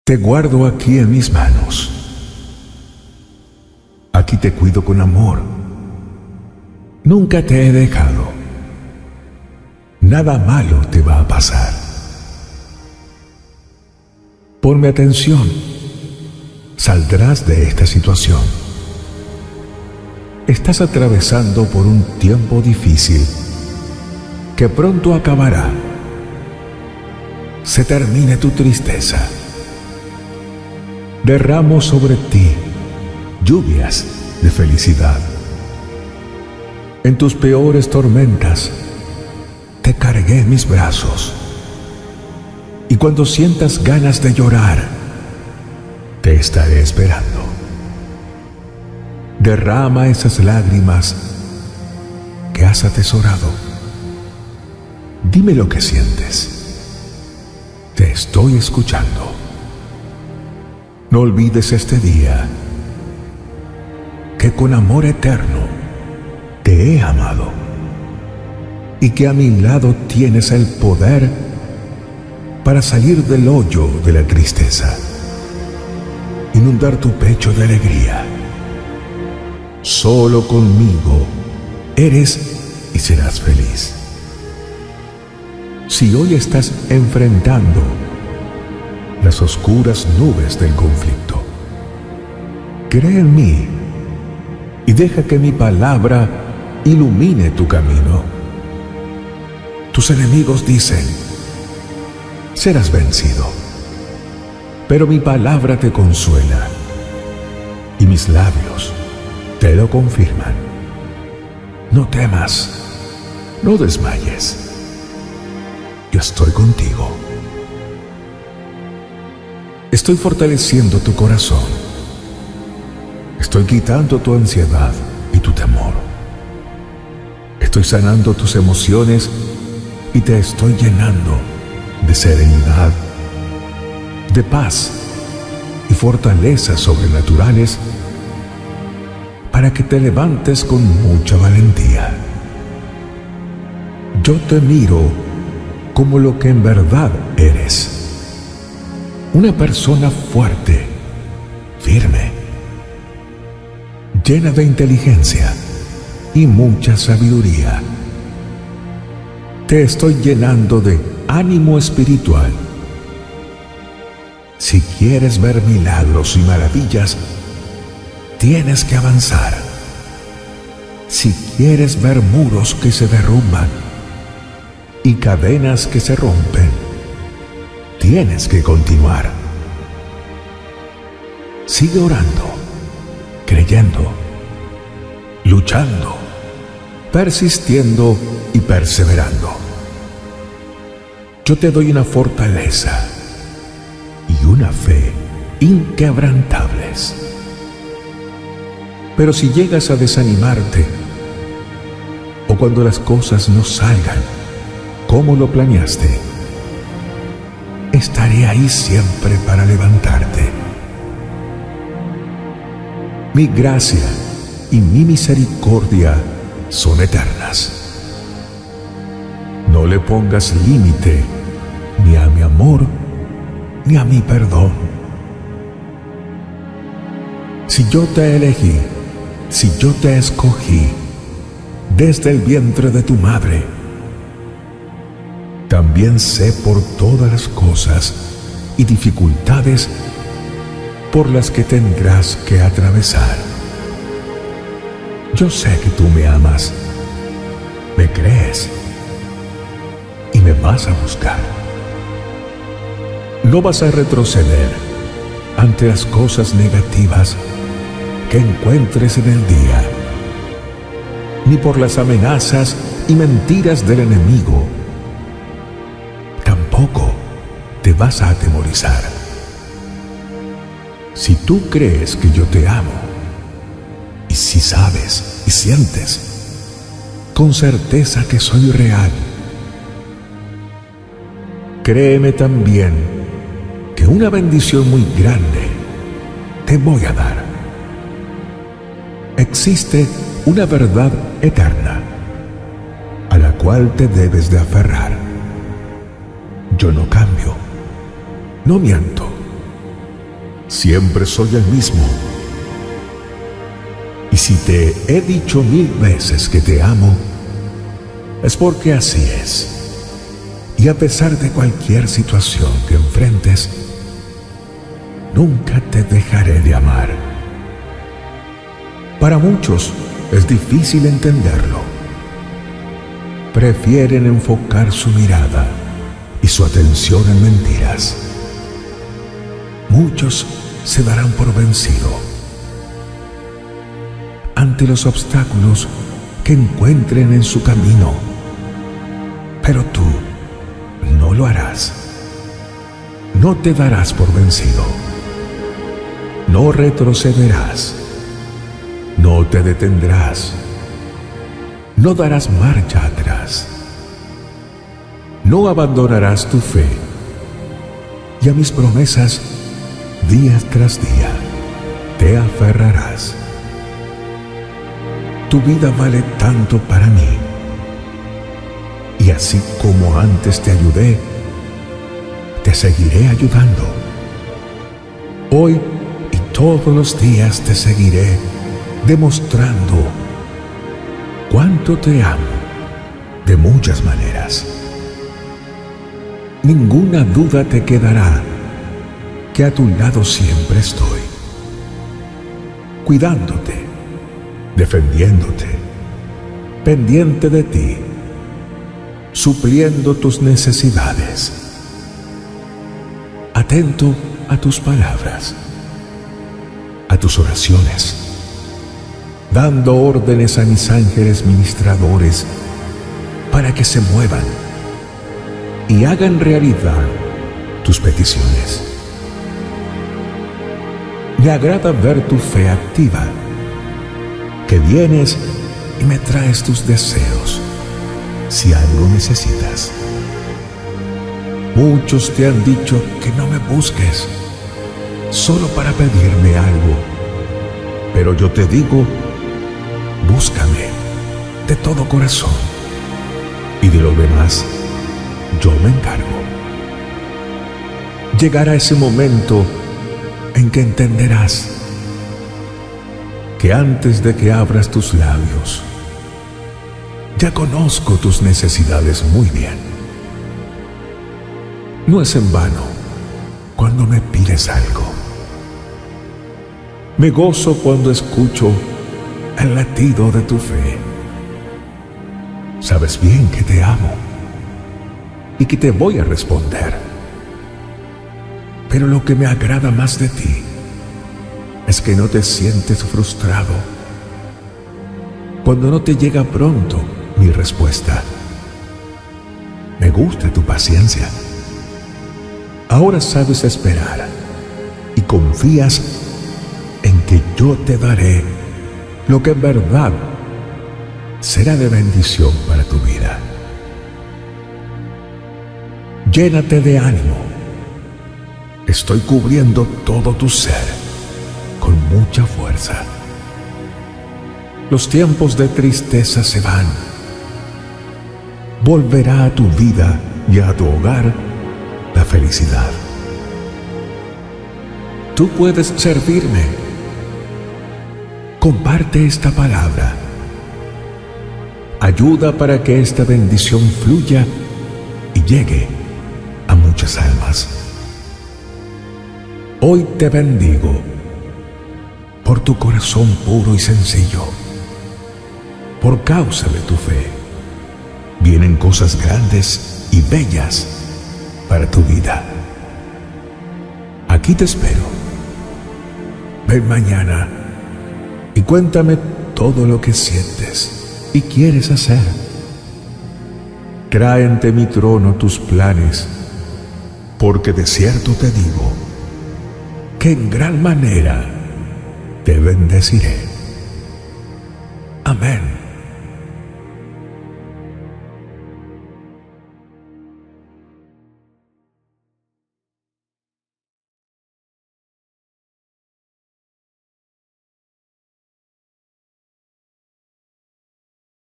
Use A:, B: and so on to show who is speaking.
A: Te guardo aquí en mis manos. Aquí te cuido con amor. Nunca te he dejado. Nada malo te va a pasar. Ponme atención. Saldrás de esta situación. Estás atravesando por un tiempo difícil que pronto acabará. Se termine tu tristeza. Derramo sobre ti lluvias de felicidad. En tus peores tormentas te cargué en mis brazos. Y cuando sientas ganas de llorar, te estaré esperando. Derrama esas lágrimas que has atesorado. Dime lo que sientes. Te estoy escuchando. No olvides este día, que con amor eterno te he amado y que a mi lado tienes el poder para salir del hoyo de la tristeza, inundar tu pecho de alegría. Solo conmigo eres y serás feliz. Si hoy estás enfrentando las oscuras nubes del conflicto, cree en mí y deja que mi palabra ilumine tu camino. Tus enemigos dicen: serás vencido, pero mi palabra te consuela y mis labios te lo confirman. No temas, no desmayes. Yo estoy contigo. Estoy fortaleciendo tu corazón. Estoy quitando tu ansiedad y tu temor. Estoy sanando tus emociones y te estoy llenando de serenidad, de paz y fortalezas sobrenaturales para que te levantes con mucha valentía. Yo te miro como lo que en verdad eres. Una persona fuerte, firme, llena de inteligencia y mucha sabiduría. Te estoy llenando de ánimo espiritual. Si quieres ver milagros y maravillas, tienes que avanzar. Si quieres ver muros que se derrumban y cadenas que se rompen, tienes que continuar. Sigue orando, creyendo, luchando, persistiendo y perseverando. Yo te doy una fortaleza y una fe inquebrantables. Pero si llegas a desanimarte, o cuando las cosas no salgan como lo planeaste, estaré ahí siempre para levantarte. Mi gracia y mi misericordia son eternas. No le pongas límite ni a mi amor ni a mi perdón. Si yo te elegí, si yo te escogí desde el vientre de tu madre, también sé por todas las cosas y dificultades por las que tendrás que atravesar. Yo sé que tú me amas, me crees y me vas a buscar. No vas a retroceder ante las cosas negativas que encuentres en el día, ni por las amenazas y mentiras del enemigo. Tampoco te vas a atemorizar. Si tú crees que yo te amo, y si sabes y sientes con certeza que soy real, créeme también que una bendición muy grande te voy a dar. Existe una verdad eterna a la cual te debes de aferrar. Yo no cambio, no miento, siempre soy el mismo. Y si te he dicho 1000 veces que te amo, es porque así es. Y a pesar de cualquier situación que enfrentes, nunca te dejaré de amar. Para muchos es difícil entenderlo. Prefieren enfocar su mirada y su atención en mentiras. Muchos se darán por vencido ante los obstáculos que encuentren en su camino. Pero tú no lo harás. No te darás por vencido. No retrocederás. No te detendrás. No darás marcha atrás. No abandonarás tu fe. Y a mis promesas, día tras día, te aferrarás. Tu vida vale tanto para mí. Y así como antes te ayudé, te seguiré ayudando. Hoy y todos los días te seguiré demostrando cuánto te amo de muchas maneras. Ninguna duda te quedará que a tu lado siempre estoy, cuidándote, defendiéndote, pendiente de ti, supliendo tus necesidades, atento a tus palabras, a tus oraciones, dando órdenes a mis ángeles ministradores para que se muevan y hagan realidad tus peticiones. Me agrada ver tu fe activa, que vienes y me traes tus deseos si algo necesitas. Muchos te han dicho que no me busques solo para pedirme algo, pero yo te digo, búscame de todo corazón y de lo demás yo me encargo. Llegará ese momento en que entenderás que antes de que abras tus labios, ya conozco tus necesidades muy bien. No es en vano cuando me pides algo. Me gozo cuando escucho el latido de tu fe. Sabes bien que te amo y que te voy a responder. Pero lo que me agrada más de ti es que no te sientes frustrado cuando no te llega pronto mi respuesta. Me gusta tu paciencia. Ahora sabes esperar y confías en que yo te daré lo que en verdad será de bendición para tu vida. Llénate de ánimo. Estoy cubriendo todo tu ser con mucha fuerza. Los tiempos de tristeza se van. Volverá a tu vida y a tu hogar la felicidad. Tú puedes servirme. Comparte esta palabra. Ayuda para que esta bendición fluya y llegue a muchas almas. Hoy te bendigo por tu corazón puro y sencillo. Por causa de tu fe, vienen cosas grandes y bellas para tu vida. Aquí te espero. Ven mañana y cuéntame todo lo que sientes y quieres hacer. Trae ante mi trono tus planes, porque de cierto te digo que en gran manera te bendeciré. Amén.